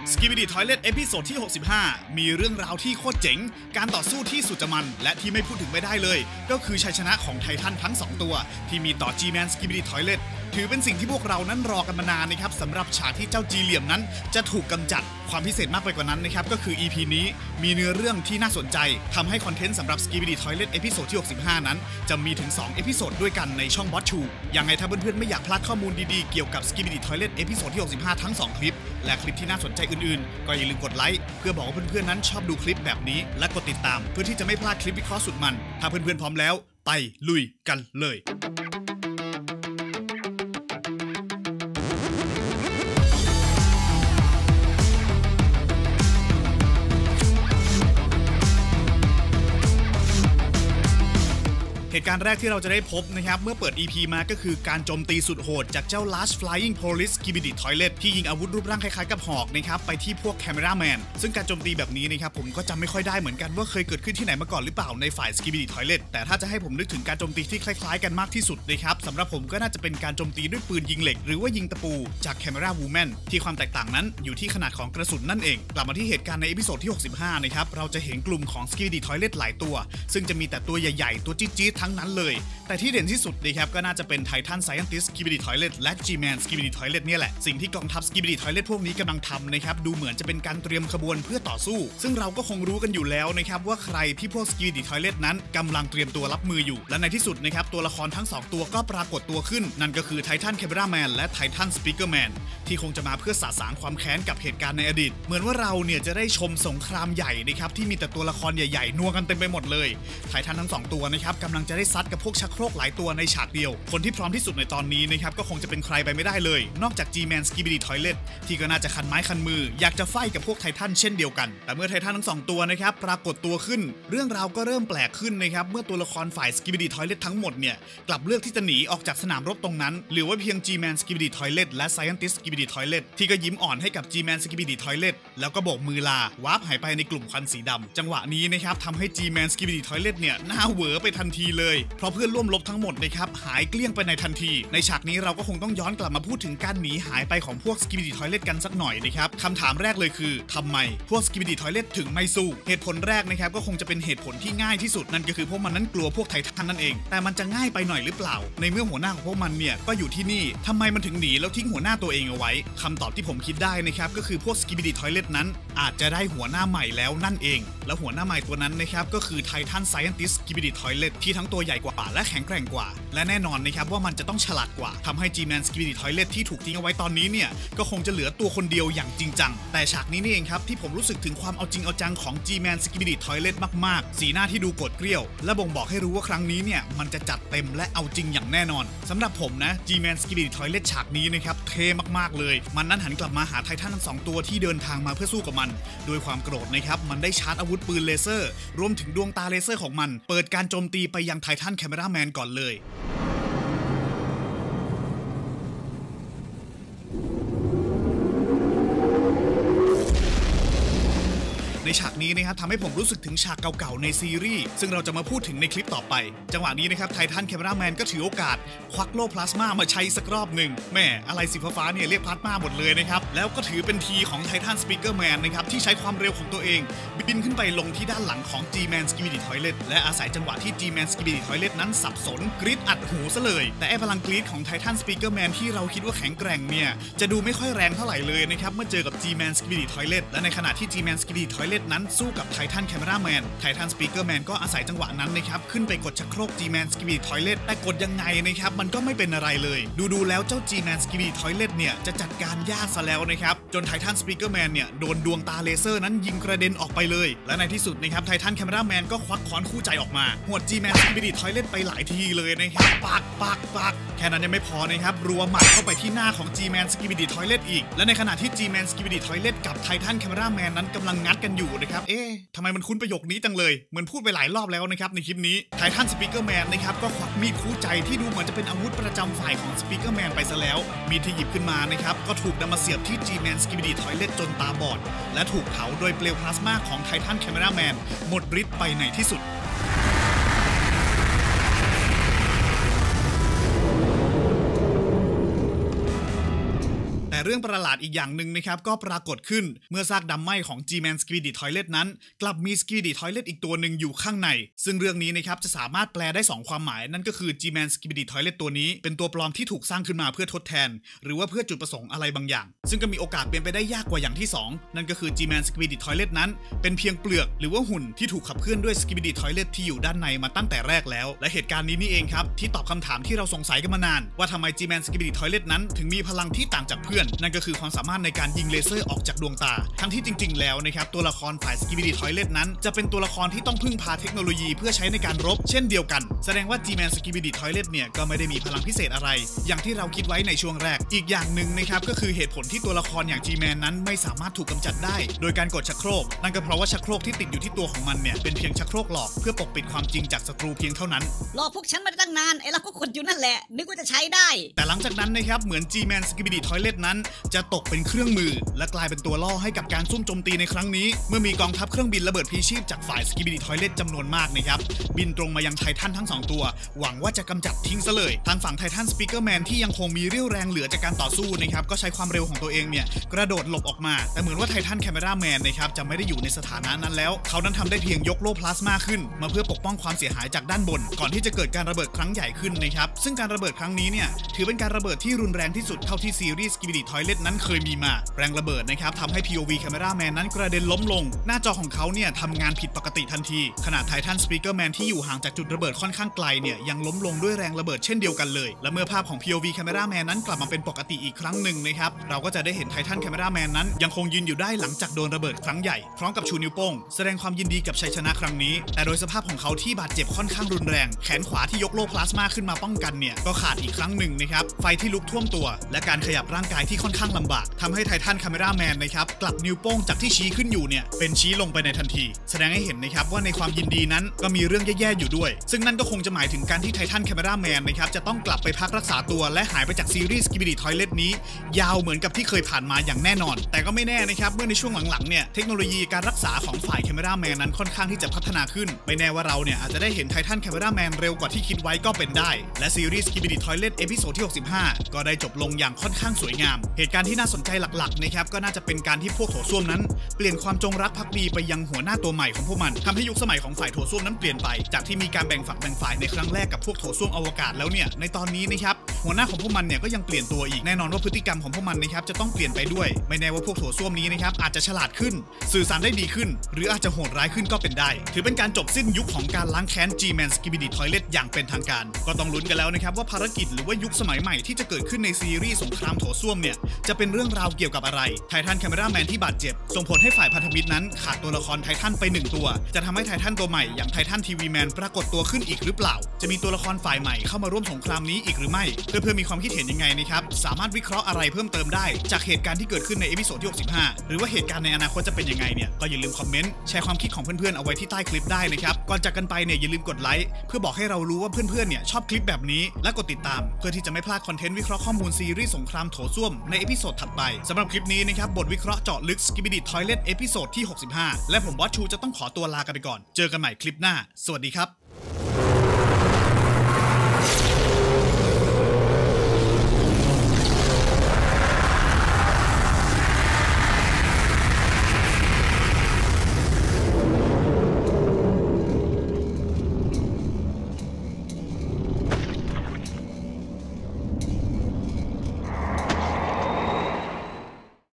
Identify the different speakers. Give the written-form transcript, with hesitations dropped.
Speaker 1: Skibidi Toilet เอพิโซดที่65มีเรื่องราวที่โคตรเจ๋งการต่อสู้ที่สุดจะมันและที่ไม่พูดถึงไม่ได้เลยก็คือชัยชนะของไททันทั้ง2ตัวที่มีต่อ G-Man Skibidi Toilet ถือเป็นสิ่งที่พวกเรานั้นรอกันมานานนะครับสำหรับฉากที่เจ้าจีเหลี่ยมนั้นจะถูกกำจัดความพิเศษมากไปกว่านั้นนะครับก็คือ EP นี้มีเนื้อเรื่องที่น่าสนใจทำให้คอนเทนต์สำหรับ Skibidi Toilet เอพิโซดที่65นั้นจะมีถึง2เอพิโซดด้วยกันในช่อง Bot 2ยังไงถ้าเพื่อนๆไม่อยากพลาดข้อมูลดีๆเกี่ยวกับ Skibidi Toilet เอพิโซดที่65ทั้ง2คลิปและคลิปที่น่าสนใจอื่นๆก็อย่าลืมกดไลค์เพื่อบอกว่าเพื่อนๆนั้นชอบดูคลิปแบบนี้และกดติดตามเพื่อที่จะไม่พลาดคลิปวิเคราะห์สุดมันถ้าเพื่อนๆพร้อมแล้วไปลุยกันเลยเหตุการณ์แรกที่เราจะได้พบนะครับเมื่อเปิด EP มาก็คือการโจมตีสุดโหดจากเจ้า Large Flying Police Skibidi Toilet ที่ยิงอาวุธรูปร่างคล้ายๆกับหอกนะครับไปที่พวก Cameraman ซึ่งการโจมตีแบบนี้นะครับผมก็จำไม่ค่อยได้เหมือนกันว่าเคยเกิดขึ้นที่ไหนมาก่อนหรือเปล่าในฝ่าย Skibidi Toilet แต่ถ้าจะให้ผมนึกถึงการโจมตีที่คล้ายๆกันมากที่สุดนะครับสำหรับผมก็น่าจะเป็นการโจมตีด้วยปืนยิงเหล็กหรือว่ายิงตะปูจาก Camera Woman ที่ความแตกต่างนั้นอยู่ที่ขนาดของกระสุนนั่นเองกลับมาที่เหตุการณ์ในเอพิโซดที่65นะครับเราจะเห็นกลุ่มของ Skibidi Toilet หลายตัวซึ่งจะมีแต่ตัวใหญ่ๆตัวจี๊ดๆทั้งนั้นเลยแต่ที่เด่นที่สุดนะครับก็น่าจะเป็น Titan Scientist Skibidi Toilet และ G-Man Skibidi Toilet เนี่ยแหละสิ่งที่กองทัพ Skibidi Toilet พวกนี้กำลังทำนะครับดูเหมือนจะเป็นการเตรียมขบวนเพื่อต่อสู้ซึ่งเราก็คงรู้กันอยู่แล้วนะครับว่าใครที่พวก Skibidi Toilet นั้นกำลังเตรียมตัวรับมืออยู่และในที่สุดนะครับตัวละครทั้ง2ตัวก็ปรากฏตัวขึ้นนั่นก็คือ Titan Cameraman และ Titan Speakerman ที่คงจะมาเพื่อสาสางความแค้นกับเหตุการณ์ในอดีตเหมือนว่าเราเนี่ยจะได้ชมสงครามใหญ่นะครับที่มีแต่ตัวละครใหญ่ๆนัวกันเต็มไปหมดเลย Titan ทั้ง2ตัวนะครับกำลังจะได้ซัดกับพวกชักโครกหลายตัวในฉากเดียวคนที่พร้อมที่สุดในตอนนี้นะครับก็คงจะเป็นใครไปไม่ได้เลยนอกจาก G-Man Skibidi Toilet ที่ก็น่าจะคันไม้คันมืออยากจะไฟกับพวกไททันเช่นเดียวกันแต่เมื่อไททันทั้ง2ตัวนะครับปรากฏตัวขึ้นเรื่องราวก็เริ่มแปลกขึ้นนะครับเมื่อตัวละครฝ่าย Skibidi Toilet ทั้งหมดเนี่ยกลับเลือกที่จะหนีออกจากสนามรบตรงนั้นหรือว่าเพียง G-Man Skibidi Toilet และ Scientist Skibidi Toilet ที่ก็ยิ้มอ่อนให้กับ G-Man Skibidi Toilet แล้วก็โบกมือลาวาร์ปหายไปในกลุ่มควันสีดำจังหวะนี้นะครับทำให้ G-Man Skibidi Toilet เนี่ยหน้าเหวอไปทันทีเลยเพราะเพื่อนร่วมรบทั้งหมดนะครับหายเกลี้ยงไปในทันทีในฉากนี้เราก็คงต้องย้อนกลับมาพูดถึงการหนีหายไปของพวก Skibidi Toilet กันสักหน่อยนะครับคำถามแรกเลยคือทำไมพวก Skibidi Toilet ถึงไม่สู้เหตุผลแรกนะครับก็คงจะเป็นเหตุผลที่ง่ายที่สุดนั่นก็คือพวกมันนั้นกลัวพวกไททันนั่นเองแต่มันจะง่ายไปหน่อยหรือเปล่าในเมื่อหัวหน้าของพวกมันเนี่ยก็อยู่ที่นี่ทำไมมันถึงหนีแล้วทิ้งหัวหน้าตัวเองเอาไว้คำตอบที่ผมคิดได้นะครับก็คือพวก Skibidi Toilet นั้นอาจจะได้หัวหน้าใหม่แล้วนั่นเองและหัวหน้าใหม่ตัวนั้นนะครับก็คือ Titan Scientist Skibidi Toilet ที่ทั้งตัวใหญ่กว่าและแข็งแกร่งกว่าและแน่นอนนะครับว่ามันจะต้องฉลาดกว่าทำให้ G-Man Skibidi Toilet ที่ถูกทิ้งเอาไว้ตอนนี้เนี่ยก็คงจะเหลือตัวคนเดียวอย่างจริงจังแต่ฉากนี้นี่เองครับที่ผมรู้สึกถึงความเอาจริงเอาจังของ G-Man Skibidi Toilet มากๆสีหน้าที่ดูโกรธเกรี้ยวและบ่งบอกให้รู้ว่าครั้งนี้เนี่ยมันจะจัดเต็มและเอาจริงอย่างแน่นอนสำหรับผมนะ G-Man Skibidi Toilet ฉากนี้นะครับเท่มากๆเลยมันนั้นหันกลับมาหาไททันทั้ง2ตัวที่เดินทางมาเพื่อสู้กับมันด้วยความโกรธนะครับมันได้ชาร์จอาวุธปืนเลเซอร์รวมถึงดวงตาเลเซอร์ของมันเปิดการโจมตีไปยังไททันแคมเมราแมนก่อนเลยในฉากนี้นะครับทำให้ผมรู้สึกถึงฉากเก่าๆในซีรีส์ซึ่งเราจะมาพูดถึงในคลิปต่อไปจังหวะนี้นะครับไททันแคมเมราแมนก็ถือโอกาสควักโล่พลาสมามาใช้สักรอบหนึ่งแม่อะไรสีฟ้าเนี่ยเรียกพลาสมาหมดเลยนะครับแล้วก็ถือเป็นทีของไททันสปีกเกอร์แมนนะครับที่ใช้ความเร็วของตัวเองบินขึ้นไปลงที่ด้านหลังของ G-Man Skibidi Toilet และอาศัยจังหวะที่ G-Man Skibidi Toilet นั้นสับสนกรีดอัดหูซะเลยแต่ไอ้พลังกรีดของไททันสปีกเกอร์แมนที่เราคิดว่าแข็งแกร่งเนี่ยจะดูไม่ค่อยแรงเท่าไหร่เลยนะครับเมื่อเจอกับ G-Man Skibidi Toilet และในขณะที่ G-Man Skibidi Toilet นั้นสู้กับไททันแคมเมราแมนไททันสปีกเกอร์แมนก็อาศัยจังหวะนั้นนะครับขึ้นไปกดชักโครก G-Man Skibidi Toilet แต่กดยังไงนะครับมันก็ไม่เป็นอะไรเลยดูแล้วเจ้า G-Man Skibidi Toilet เนี่ยจะจัดการยากซะแล้วนะครับจนไททันสปีกเกอร์แมนเนี่ยโดนดวงตาเลเซอร์นั้นยิงกระเด็นออกไปเลยและในที่สุดนะครับไททันแคมเมราแมนก็ควักค้อนคู่ใจออกมาหวด G-Man Skibidi Toilet ไปหลายทีเลยนะครับปักแค่นั้นยังไม่พอนะครับรัวหมัดเข้าไปที่หน้าของ G-Man Skibidi Toilet อีกและในขณะที่ G-Man Skibidi Toilet กับไททันแคมเมราแมนนั้นกำลังงัดกันอยู่นะครับทำไมมันคุ้นประโยคนี้จังเลยเหมือนพูดไปหลายรอบแล้วนะครับในคลิปนี้ไททันสปีกเกอร์แมนนะครับก็ควักมีดคู่ใจที่ดูเหมือนจะเป็นอาวุธประจำฝ่ายของสปีกเกอร์แมนไปซะแล้วมีดที่หยิบขึ้นมานะครับก็ถูกนำมาเสียบที่ G-Man Skibidi Toilet จนตาบอดและถูกเผาโดยเปลวพลาสมาของไททันแคมเมราแมนหมดฤทธิ์ไปในที่สุด แต่เรื่องประหลาดอีกอย่างหนึ่งนะครับก็ปรากฏขึ้นเมื่อซากดำไหม้ของ G-Man Skibidi Toilet นั้นกลับมี Skibidi Toilet อีกตัวหนึ่งอยู่ข้างในซึ่งเรื่องนี้นะครับจะสามารถแปลได้2ความหมายนั่นก็คือ G-Man Skibidi Toilet ตัวนี้เป็นตัวปลอมที่ถูกสร้างขึ้นมาเพื่อทดแทนหรือว่าเพื่อจุดประสงค์อะไรบางอย่างซึ่งก็มีโอกาสเป็นไปได้ยากกว่าอย่างที่2นั่นก็คือ G-Man Skibidi Toilet นั้นเป็นเพียงเปลือกหรือว่าหุ่นที่ถูกขับเคลื่อนด้วย Skibidi Toilet ที่อยู่ด้านในมาตั้งแต่แรกแล้วและเหตุการณ์นี้นี่เองครับที่ตอบคำถามที่เราสงสัยกันมานานว่าทำไม G-Man Skibidi Toilet นั้นถึงมีพลังที่ต่างจากเพื่อนนั่นก็คือความสามารถในการยิงเลเซอร์ออกจากดวงตาทั้งที่จริงๆแล้วนะครับตัวละครฝ่าย Skibidi Toilet นั้นจะเป็นตัวละครที่ต้องพึ่งพาเทคโนโลยีเพื่อใช้ในการรบเช่นเดียวกันแสดงว่า G-Man Skibidi Toilet เนี่ยก็ไม่ได้มีพลังพิเศษอะไรอย่างที่เราคิดไว้ในช่วงแรกอีกอย่างหนึ่งนะครับก็คือเหตุผลที่ตัวละครอย่าง G-Man นั้นไม่สามารถถูกกำจัดได้โดยการกดชักโครกนั่นก็เพราะว่าชักโครกที่ติดอยู่ที่ตัวของมันเนี่ยเป็นเพียงชักโครกหลอกเพื่อปกปิดความจริงจากศัตรูเพียงเท่านั้น
Speaker 2: หลอกพวกฉันมาตั้งนานไอ้เราก็กดอยู่นั่นแหละนึกว่าจะใช้ได้
Speaker 1: แต่หลังจากนั้นนะครับเหมือน G-Man Skibidi Toilet นั้นจะตกเป็นเครื่องมือและกลายเป็นตัวล่อให้กับการซุ่มโจมตีในครั้งนี้เมื่อมีกองทัพเครื่องบินระเบิดพลีชีพจากฝ่าย Skibidi Toilet จำนวนมากนะครับบินตรงมายังไททันทั้ง2ตัวหวังว่าจะกำจัดทิ้งซะเลยทางฝั่งไททันสปีกเกอร์แมนที่ยังคงมีเรี่ยวแรงเหลือจากการต่อสู้นะครับก็ใช้ความเร็วของตัวเองเนี่ยกระโดดหลบออกมาแต่เหมือนว่าไททันแคมเมราแมนนะครับจะไม่ได้อยู่ในสถานะนั้นแล้วเขานั้นทำได้เพียงยกโล่พลาสมาขึ้นมาเพื่อปกป้องความเสียหายจากด้านบนก่อนที่จะเกิดการระเบิดครั้งใหญ่ขึ้นนะครับซึ่งการระเบิดครั้งนี้เนี่ยถือเป็นการระเบิดที่รุนแรงที่สุดเท่าที่ซีรีส์ Skibidi Toilet นั้นเคยมีมาแรงระเบิดนะครับทำให้ POV แคมเมราแมนนั้นกระเด็นล้มลงหน้าจอของเขาเนี่ยทำงานผิดปกติทันทีขณะไททันสปีกเกอร์แมนที่อยู่ห่างจากจุดระเบิดค่อนข้างไกลเนี่ยยังล้มลงด้วยแรงระเบิดเช่นเดียวกันเลยและเมื่อภาพของ POV แคมเมราแมนนั้นกลับมาเป็นปกติอีกครั้งหนึ่งนะครับเราก็จะได้เห็นไททันแคมเมราแมนนั้นยังคงยืนอยู่ได้หลังจากโดนระเบิดครั้งใหญ่พร้อมกับชูนิ้วโป้งแสดงความยินดีกับชัยชนะครั้งนี้แต่โดยสภาพของเขาที่บาดเจ็บค่อนข้างรุนแรงแขนขวาที่ยกโล่พลาสมาขึ้นมาป้องกันเนี่ยก็ขาดอีกครั้งหนึ่งนะครับไฟที่ลุกท่วมตัวและการขยับร่างกายที่ค่อนข้างลำบากทำให้ไททันแคมเมราแมนนะครับกลับนิ้วโป้งจากที่ชี้ขึ้นอยู่เนี่ยเป็นชี้ลงไปในทันทีแสดงให้เห็นนะครับว่าในความยินดีนั้นก็มีเรื่องแย่ๆอยู่ด้วยซึ่งนั่นก็คงจะหมายถึงการที่ไททันแคมเมราแมนนะครับจะต้องกลับไปพักรักษาตัวและหายไปจากซีรีส์ Skibidi Toilet นี้ยาวเหมือนกับที่เคยผ่านมาอย่างแน่นอนแต่ก็ไม่แน่นะครับเมื่อในช่วงหลังๆเนี่ยเทคโนโลยีการรักษาของฝ่ายแคมเมราแมนนั้นค่อนข้างที่จะพัฒนาขึ้นไม่แน่ว่าเราเนี่ยอาจจะได้เห็นไททันแคมเมราแมนเร็วกว่าที่คิดไว้ก็เป็นได้และซีรีส์ Skibidi Toilet เอพิโซดที่65ก็ได้จบลงอย่างค่อนข้างสวยงามเหตุการณ์ที่น่าสนใจหลักๆนะครับก็น่าจะเป็นการที่พวกโถส้วมนั้นเปลี่ยนความจงรักภักดีไปยังหัวหน้าตัวใหม่ของพวกมันทำให้ยุคสมัยของฝ่ายโถส้วมนั้นเปลี่ยนไปจากที่มีการแบ่งฝักแบ่งฝ่ายในครั้งแรกกับพวกโถส้วมอวกาศแล้วเนี่ยในตอนนี้นะครับหัวหน้าของพวกมันเนี่ยก็ยังเปลี่ยนตัวอีกแน่นอนว่าพฤติกรรมของพวกมันนะครับจะต้องเปลี่ยนไปด้วยไม่แน่ว่าพวกโถส้วมนี้นะครับอาจจะฉลาดขึ้นสื่อสารได้ดีขึ้นหรืออาจจะโหดร้ายขึ้นก็เป็นได้ถือเป็นการจบสิ้นยุคของการล้างแค้น G-Man Skibidi Toilet อย่างเป็นทางการก็ต้องลุ้นกันแล้วนะครับว่าภารกิจหรือว่ายุคสมัยใหม่ที่จะเกิดขึ้นในซีรีส์สงครามโถส้วมเนี่ยจะเป็นเรื่องราวเกี่ยวกับอะไรไททันแคมเมราแมนที่บาดเจ็บส่งผลให้ฝ่ายพันธมิตรนั้นขาดตัวละครไททันไป1ตัวจะทำให้ไททันตัวใหม่อย่างไททันทีวีแมนปรากฏตัวขึ้นอีกหรือเปล่าจะมีตัวละครฝ่ายใหม่เข้ามาร่วมสงครามนี้อีกหรือไม่เพื่อนๆมีความคิดเห็นยังไงนะครับสามารถวิเคราะห์อะไรเพิ่มเติมได้จากเหตุการณ์ที่เกิดขึ้นในเอพิโซดที่65หรือว่าเหตุการณ์ในอนาคตจะเป็นยังไงเนี่ยก็อย่าลืมคอมเมนต์แชร์ความคิดของเพื่อนๆเอาไว้ที่ใต้คลิปได้นะครับก่อนจากกันไปเนี่ยอย่าลืมกดไลค์เพื่อบอกให้เรารู้ว่าเพื่อนๆเนี่ยชอบคลิปแบบนี้และกดติดตามเพื่อที่จะไม่พลาดคอนเทนต์วิเคราะห์ข้อมูลซีรีส์สงครามโถส้วมในเอพิโซดถัดไปสำหรับคลิปนี้นะครับบทวิเคราะห์เจาะลึก Skibidi Toilet เอพิโซดที่65และผมบอสชูจะต้องขอตัวลากันไปก่อนเจอกันใหม่คลิปหน้าสวัสดีครับ